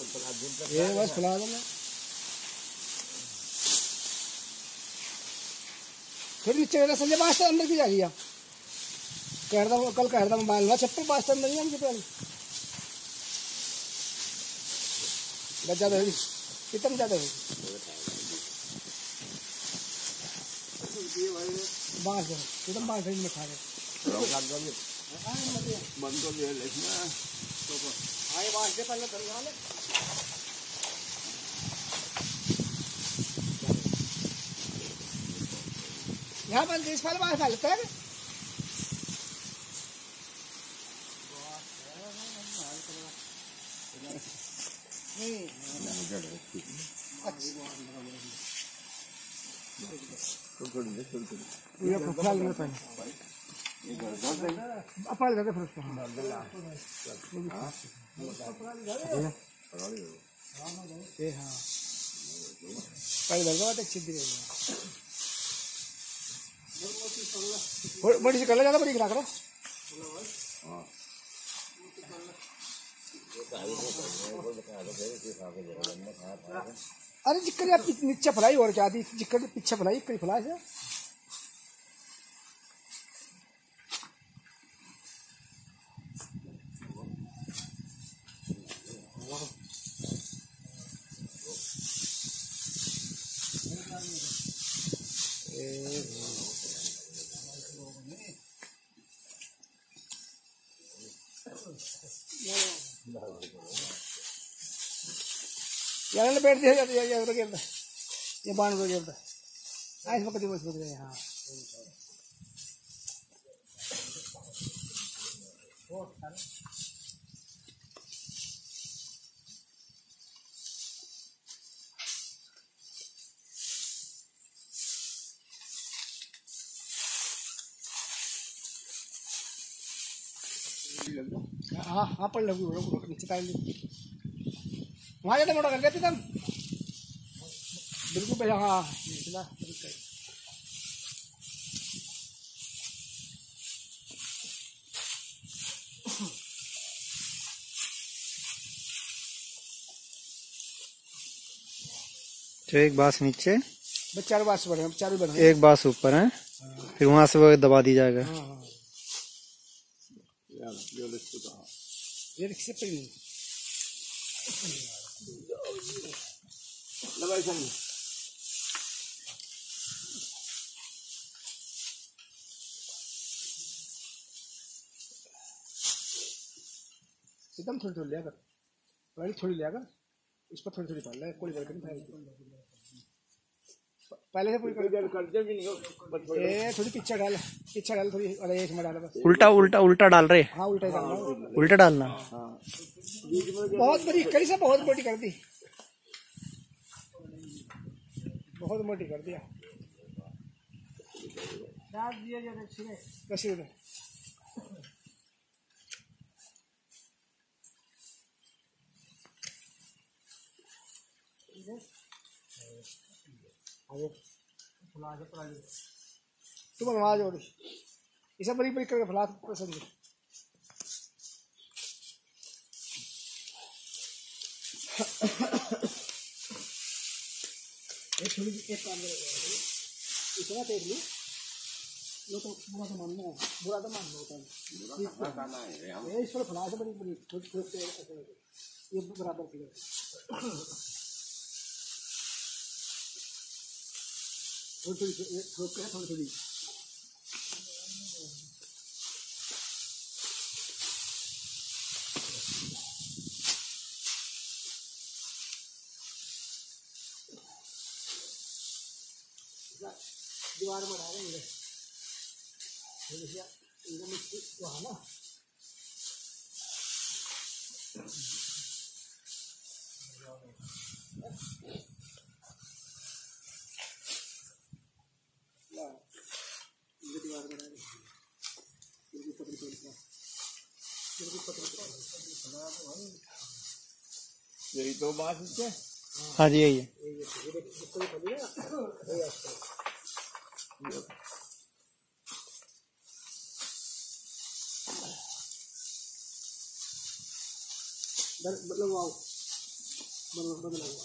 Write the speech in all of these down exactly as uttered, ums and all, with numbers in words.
ये बस फैला देना। फिर नीचे वाला संजय बास अंदर की जा रही है। कह रहा कल कह रहा मोबाइल ना चप्पल बास अंदर नहीं हम चप्पल ज्यादा है कितना ज्यादा है बास है एकदम बास है में खा रहे बंद कर दिया लेकिन तो आए बास दे पहले धर वाले यहाँ पर इस वाले बास डालते हैं ये फुफाल में पानी अपना लगा फिर उसको ये हाँ पहले लगा तो चिद्दी रहेगी बड़ी सी कलर ज़्यादा बड़ी गिरा करो अरे जिक्कर यार नीचे फलाई और क्या दी जिक्कर पीछे फलाई कहीं फलाई से यार ने बैठ दिया ये ये उधर गिरता ये बाण उधर गिरता ऐसे पकड़ बस बच गए हाँ हाँ हाँ पढ़ लो नीचे टाइम वहाँ जाते मोटा कर देते तुम बिल्कुल पहले हाँ निचला तो एक बांस नीचे बस चार बांस बने चार बने एक बांस ऊपर है फिर वहां से वो दबा दी जाएगा हाँ हाँ ये रिक्शे पे नहीं लगाई संग एकदम थोड़ी थोड़ी लिया कर पहले थोड़ी लिया कर इस पर थोड़ी थोड़ी डाल ले कोई बरकत नहीं पहले से पूरी कर करते भी नहीं हो ए थोड़ी पीछे डाल पीछे डाल थोड़ी और एक में डाल बस उल्टा उल्टा उल्टा डाल रहे हाँ उल्टा डालना उल्टा डालना हाँ बहुत बड़ी कई से बहुत मोटी कर दी बहुत मोटी कर दिया डाल दिया जरा छिले कैसे दे आगे फुला के फुला दे तू बनवा जो इसे बड़ी बड़ी करके फुला पसंद है एक थोड़ी एक काम करेगा इतना देख लो लो तो बुरा तो मान लो बुरा तो मान लो ये इस पर फुला से बड़ी बड़ी छोटी छोटी ये बराबर थी थोड़ी थोड़ी ठोक के थोड़ी थोड़ी दीवार में डालेंगे इधर इधर मिट्टी वहाँ ना दीवार में डालेंगे यही तो बात है हाँ जी यही है मतलब वाओ बंद बंद लगा।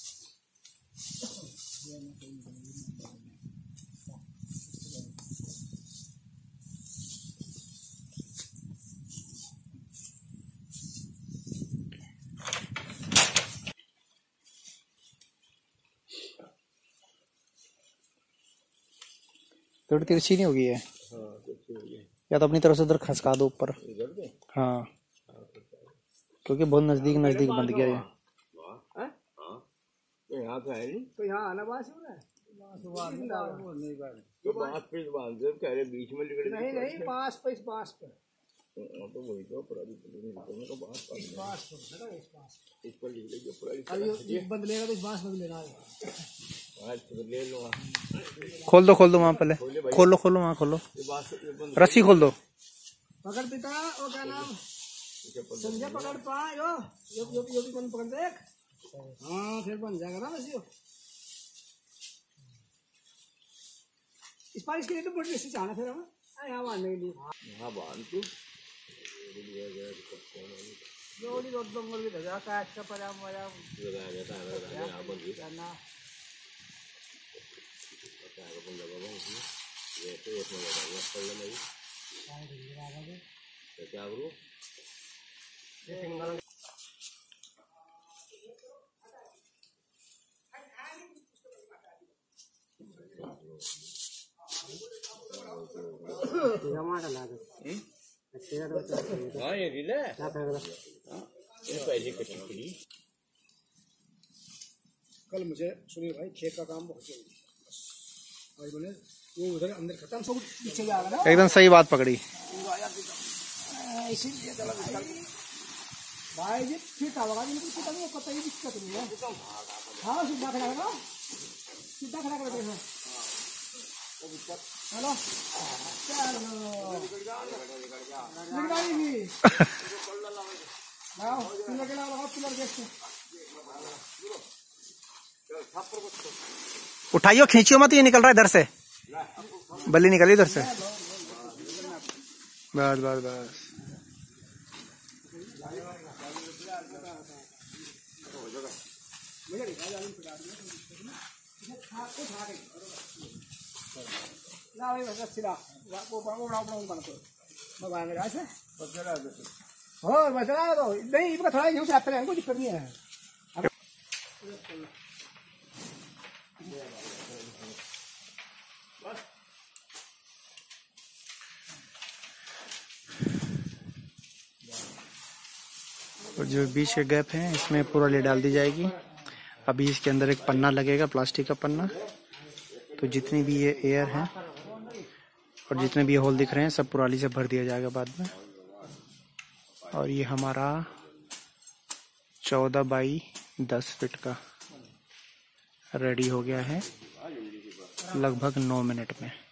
थोड़ी तिरछी नहीं होगी है? हाँ तिरछी होगी। या तो अपनी तरफ से उधर खसका दो ऊपर। इधर से? हाँ, क्योंकि बहुत नजदीक नजदीक बंद गया ये। हाँ तो यहाँ पे है नहीं, तो यहाँ आना बात है तो बांस पे बांध दे, कह रहे बीच में लिगड़ नहीं नहीं बांस पे, इस बांस पे, तो वही तो पुरानी पुरानी को बांस पर इस बांस पे है ना, इस बांस पे। इस पर लिगड़े जो पुरानी अभी ये बंद लेगा तो इस बांस में भी लेना है। आज तो ले लो। खोल दो खोल दो वहाँ पहले, खोलो खोलो वहाँ खोलो, ये बांस ये बंद रस्सी खोल दो। पकड़ पिता, वो क्या नाम संजय, पकड़ पा यो यो यो यो भी बंद पकड़ देख। हाँ फिर बन जाएगा ना वैसे। इस बार इसके लिए तो बड़ी रस्सी चाहना फिर हमें यहाँ बांधने के लिए। हाँ बांध तू जोड़ी रोड बंगल भी लगा काट का पड़ा मजा लगाया जाता है लगाया यहाँ बंद ही करना। क्या है बंद लगा हुआ इसमें, ये तो इसमें लगा हुआ पड़ लेना ये तो क्या करूँ हाँ ये गिले ये पैसे कितने के लिए। कल मुझे सुनील भाई खेत का काम बहुत जल्दी आज बोले वो उधर अंदर खत्म सब पीछे जाएगा ना। एकदम सही बात पकड़ी। इसीलिए चलो भाई जी ठीक होगा, बिल्कुल ठीक है, कोई दिक्कत नहीं है। हाँ सीधा खड़ा करो, सीधा खड़ा करो देखो। हेलो चलो निगरानी भी आओ, पिलर के लगाओ, पिलर देखते उठाइयो, खींचियो मत, ये निकल रहा है इधर से, बल्ली निकली इधर से। बस बस बस ला भाई बस सिला वो वो बड़ा बड़ा बना तो मैं बांध रहा है पकड़ा दे हो बचना तो नहीं, इसका थोड़ा यूं से आते हैं, कोई दिक्कत नहीं है। और जो बीच के गैप है इसमें पुराली डाल दी जाएगी। अभी इसके अंदर एक पन्ना लगेगा, प्लास्टिक का पन्ना, तो जितनी भी ये एयर है और जितने भी ये होल दिख रहे हैं सब पुराली से भर दिया जाएगा बाद में। और ये हमारा चौदह बाई दस फीट का रेडी हो गया है लगभग नौ मिनट में।